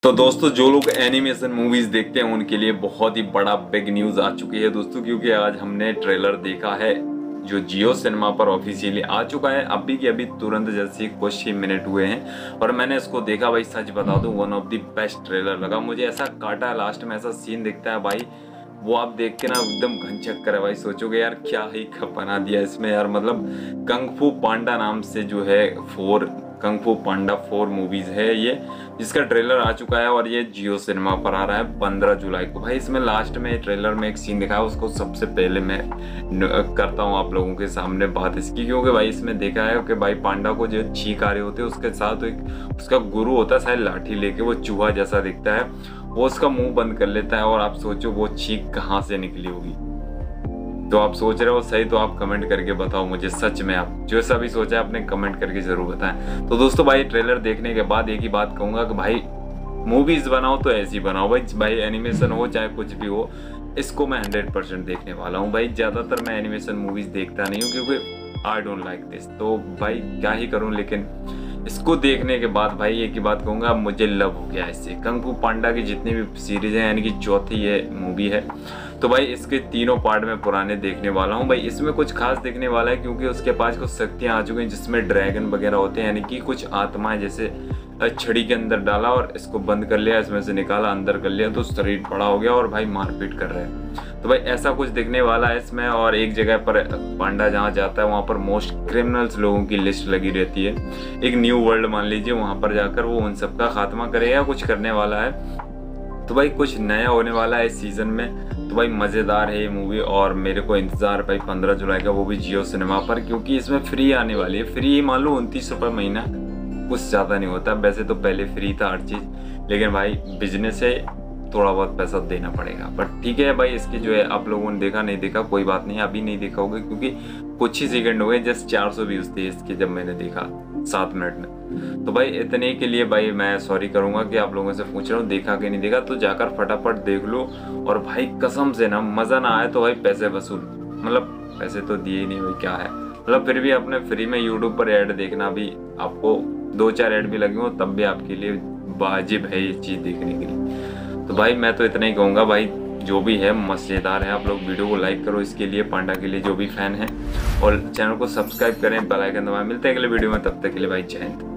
तो दोस्तों जो लोग एनिमेशन मूवीज देखते हैं उनके लिए बहुत ही बड़ा बिग न्यूज आ चुकी है दोस्तों, क्योंकि आज हमने ट्रेलर देखा है जो जियो सिनेमा पर ऑफिशियली आ चुका है अभी के अभी तुरंत, जैसे कुछ ही मिनट हुए हैं और मैंने इसको देखा। भाई सच बता दूं, one of the best trailer लगा मुझे। ऐसा काटा है लास्ट में, ऐसा सीन दिखता है भाई, वो आप देख के ना एकदम घनचक्कर है भाई। सोचोगे यार क्या ही बना दिया इसमें यार। मतलब कंग फू पांडा नाम से जो है कंग फू पांडा 4 मूवीज है ये, जिसका ट्रेलर आ चुका है और ये जियो सिनेमा पर आ रहा है 15 जुलाई को। भाई इसमें लास्ट में ट्रेलर में एक सीन दिखा है, उसको सबसे पहले मैं करता हूँ आप लोगों के सामने बात इसकी, क्योंकि भाई इसमें देखा है कि भाई पांडा को जो छींक आ रहे होते हैं, उसके साथ एक उसका गुरु होता है शायद लाठी लेके, वो चूहा जैसा दिखता है, वो उसका मुंह बंद कर लेता है और आप सोचो वो छींक कहाँ से निकली होगी। तो आप सोच रहे हो सही, तो आप कमेंट करके बताओ मुझे, सच में आप जो सा भी सोचा है आपने कमेंट करके जरूर बताएं। तो दोस्तों भाई ट्रेलर देखने के बाद एक ही बात कहूंगा कि भाई मूवीज बनाओ तो ऐसी बनाओ भाई एनिमेशन हो चाहे कुछ भी हो, इसको मैं 100% देखने वाला हूँ भाई। ज्यादातर मैं एनिमेशन मूवीज देखता नहीं हूँ क्योंकि आई डोंट लाइक दिस, तो भाई क्या ही करूँ। लेकिन इसको देखने के बाद भाई एक ही बात कहूँगा, मुझे लव हो गया इससे। कंग फू पांडा की जितनी भी सीरीज है, यानी कि चौथी ये मूवी है, तो भाई इसके तीनों पार्ट में पुराने देखने वाला हूँ। भाई इसमें कुछ खास देखने वाला है क्योंकि उसके पास कुछ शक्तियाँ आ चुकी हैं जिसमें ड्रैगन वगैरह होते हैं, यानी कि कुछ आत्माएं, जैसे छड़ी के अंदर डाला और इसको बंद कर लिया, इसमें से निकाला अंदर कर लिया तो शरीर बड़ा हो गया और भाई मारपीट कर रहे हैं। तो भाई ऐसा कुछ दिखने वाला है इसमें। और एक जगह पर पांडा जहाँ जाता है वहाँ पर मोस्ट क्रिमिनल्स लोगों की लिस्ट लगी रहती है, एक न्यू वर्ल्ड मान लीजिए, वहाँ पर जाकर वो उन सबका खात्मा करेगा, कुछ करने वाला है। तो भाई कुछ नया होने वाला है इस सीजन में। तो भाई मज़ेदार है ये मूवी और मेरे को इंतज़ार भाई 15 जुलाई का, वो भी जियो सिनेमा पर, क्योंकि इसमें फ्री आने वाली है। फ्री ही मान लो 29 रुपये महीना, कुछ ज़्यादा नहीं होता। वैसे तो पहले फ्री था हर चीज़, लेकिन भाई बिजनेस है, थोड़ा बहुत पैसा देना पड़ेगा। बट ठीक है भाई, इसकी जो है आप लोगों ने देखा नहीं देखा कोई बात नहीं, अभी नहीं देखा होगा क्योंकि कुछ ही सेकंड हो गए, जस्ट 400 व्यूज़ थे इसके जब मैंने देखा 7 मिनट में। तो भाई इतने के लिए भाई मैं सॉरी करूंगा कि आप लोगों से पूछ रहा हूँ देखा कि नहीं देखा, तो जाकर फटाफट देख लो। और भाई कसम से ना मज़ा ना आए तो भाई पैसे वसूल, मतलब पैसे तो दिए ही नहीं भाई, क्या है मतलब। फिर भी अपने फ्री में यूट्यूब पर ऐड देखना भी, आपको 2-4 ऐड भी लगे हो तब भी आपके लिए वाजिब है ये चीज़ देखने के लिए। तो भाई मैं तो इतना ही कहूँगा भाई, जो भी है मज़ेदार है। आप लोग वीडियो को लाइक करो इसके लिए, पांडा के लिए जो भी फैन है, और चैनल को सब्सक्राइब करें, बेल आइकन दबाएं। मिलते हैं अगले वीडियो में, तब तक के लिए भाई जय हिंद।